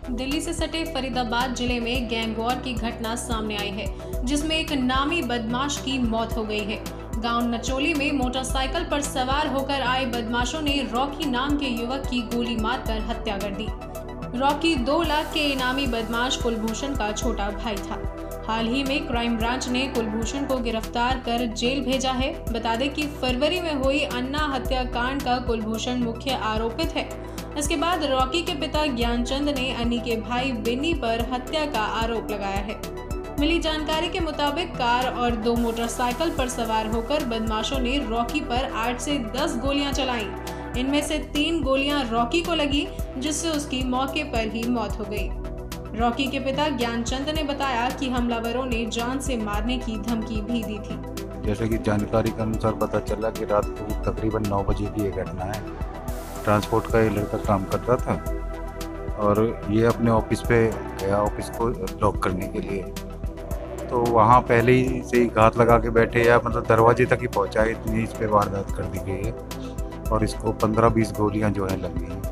दिल्ली से सटे फरीदाबाद जिले में गैंग वॉर की घटना सामने आई है, जिसमें एक नामी बदमाश की मौत हो गई है। गांव नचोली में मोटरसाइकिल पर सवार होकर आए बदमाशों ने रॉकी नाम के युवक की गोली मारकर हत्या कर दी। रॉकी 2 लाख के इनामी बदमाश कुलभूषण का छोटा भाई था। हाल ही में क्राइम ब्रांच ने कुलभूषण को गिरफ्तार कर जेल भेजा है। बता दें कि फरवरी में हुई अन्ना हत्याकांड का कुलभूषण मुख्य आरोपित है। इसके बाद रॉकी के पिता ज्ञानचंद ने अन्नी के भाई बिन्नी पर हत्या का आरोप लगाया है। मिली जानकारी के मुताबिक कार और 2 मोटरसाइकिल पर सवार होकर बदमाशों ने रॉकी पर 8 से 10 गोलियां चलाईं। इनमें से 3 गोलियां रॉकी को लगी, जिससे उसकी मौके पर ही मौत हो गई। रॉकी के पिता ज्ञानचंद ने बताया कि हमलावरों ने जान से मारने की धमकी भी दी थी। जैसे कि जानकारी के अनुसार पता चला कि रात को तकरीबन 9 बजे की ये घटना है। ट्रांसपोर्ट का ये लड़का काम करता था और ये अपने ऑफिस पे गया, ऑफिस को लॉक करने के लिए। तो वहाँ पहले ही से ही घात लगा के बैठे, या मतलब दरवाजे तक ही पहुँचा है, इतनी इस पे वारदात कर दी गई है और इसको 15-20 गोलियाँ जो है लगी हैं।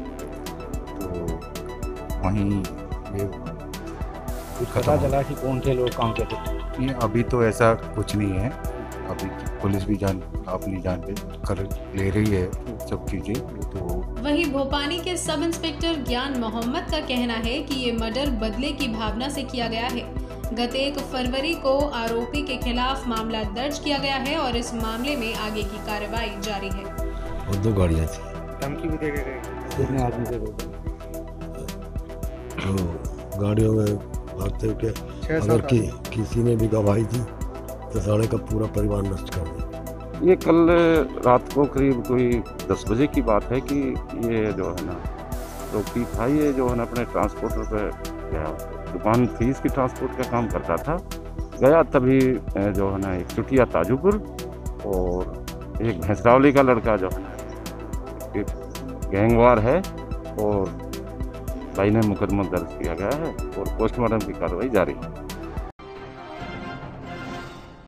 तो वहीं ये पता चला कि कौन से लोग काम करते थे? ये अभी तो ऐसा कुछ नहीं है। अभी पुलिस भी अपनी जान पे कर ले रही है सब चीजें। तो वहीं भोपानी के सब इंस्पेक्टर ज्ञान मोहम्मद का कहना है कि ये मर्डर बदले की भावना से किया गया है। गत 1 फरवरी को आरोपी के खिलाफ मामला दर्ज किया गया है और इस मामले में आगे की कार्रवाई जारी है। और 2 गाड़ियाँ थी। धमकी भी दे गए कितने आदमी थे? तो गाड़ियों में भागते हुए अगर किसी ने भी गवाही दी तो सारे का पूरा परिवार नष्ट कर दिया। ये कल रात को करीब कोई 10 बजे की बात है कि ये जो है ना रॉकी था, ये जो है ना अपने ट्रांसपोर्टर पे गया, दुकान थी इसकी, ट्रांसपोर्ट का काम करता था। गया तभी जो है ना एक चुटिया ताजूपुर और एक भैंसरावली का लड़का जो है ना एक गैंगवार है और भाई ने मुकदमा दर्ज किया गया है और पोस्टमार्टम की कार्रवाई जारी है।